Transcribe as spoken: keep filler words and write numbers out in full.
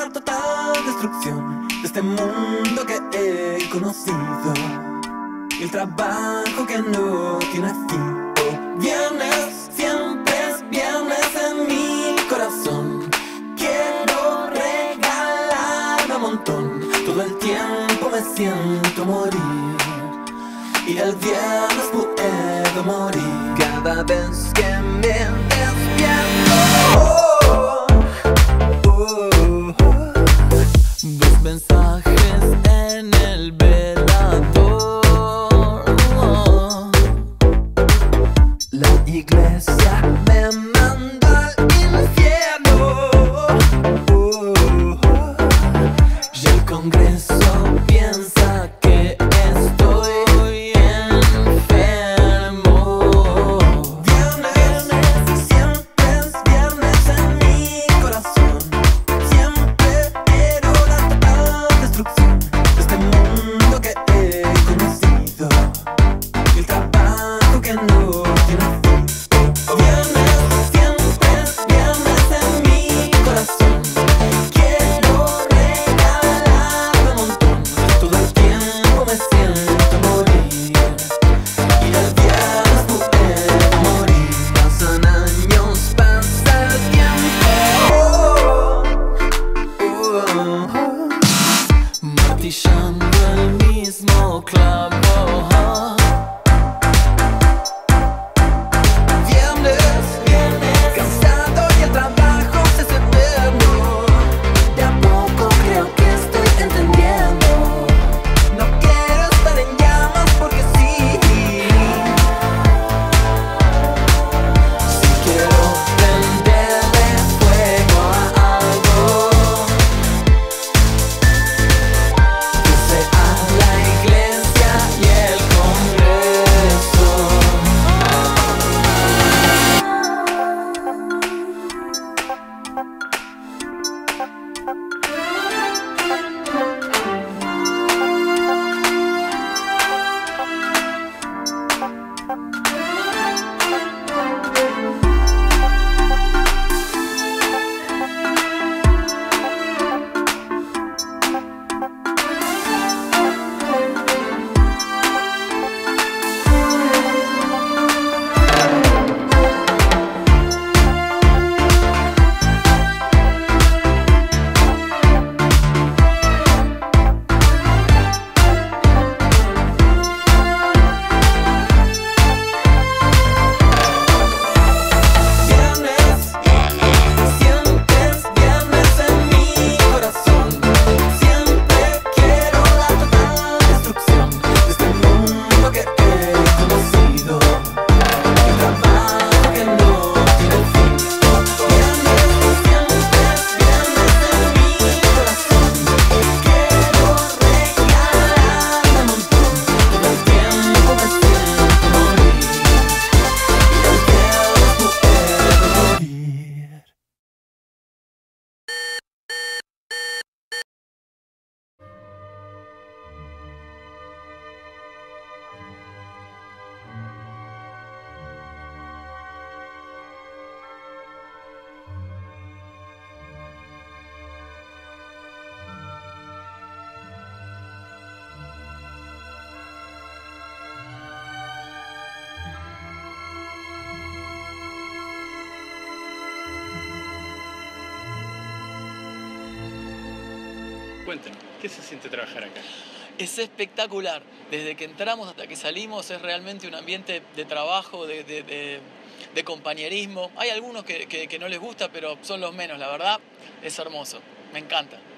la total destrucción de este mundo que he conocido y el trabajo que no tiene fin. Oh, viernes, siempre es viernes en mi corazón. Quiero regalarme un montón. Todo el tiempo me siento morir y el viernes puedo morir. Cada vez que me despierto, oh, oh, oh, dos mensajes en el velador. Oh, la iglesia me manda al infierno. Oh, oh, y el Congreso piensa que estoy enfermo. Viernes, siempre es viernes en mi corazón. Siempre quiero la total destrucción de este mundo que he conocido y el trabajo que no tiene fin. Viernes, siempre es viernes en mi corazón. Quiero regalarme un montón. Todo el tiempo me siento morir y el viernes puedo morir. Pasan años, pasa el tiempo. Oh, oh, oh, martillando el mismo clavo. Viernes, viernes, cansado y el trabajo se hace eterno. De a poco creo que estoy entendiendo. No quiero estar en llamas porque sí. Si quiero prenderle fuego a algo, que sea la iglesia y el Congreso. Viernes, siempre es viernes en mi corazón. Siempre quiero la total destrucción de este mundo que he conocido y el trabajo que no tiene fin. Viernes, siempre es viernes en mi corazón. Quiero regalarme un montón. Todo el tiempo me siento morir y el viernes puedo morir. Cuéntanos, ¿qué se siente trabajar acá? Es espectacular. Desde que entramos hasta que salimos es realmente un ambiente de trabajo, de, de, de, de compañerismo. Hay algunos que, que, que no les gusta, pero son los menos, la verdad. Es hermoso. Me encanta.